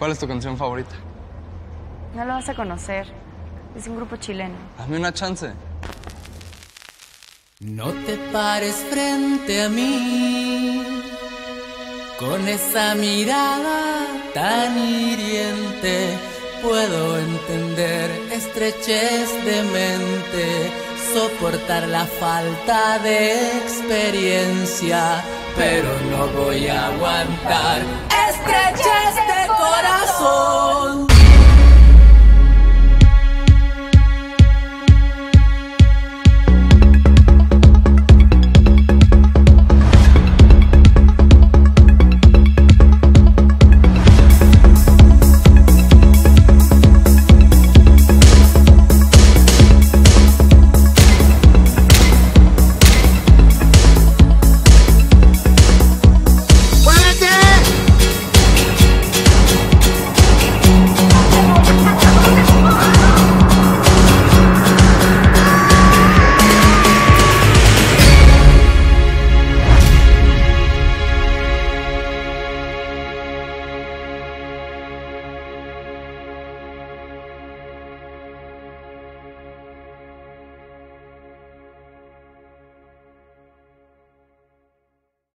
¿Cuál es tu canción favorita? No lo vas a conocer. Es un grupo chileno. Dame una chance. No te pares frente a mí con esa mirada tan hiriente. Puedo entender estrechez de mente, soportar la falta de experiencia, pero no voy a aguantar.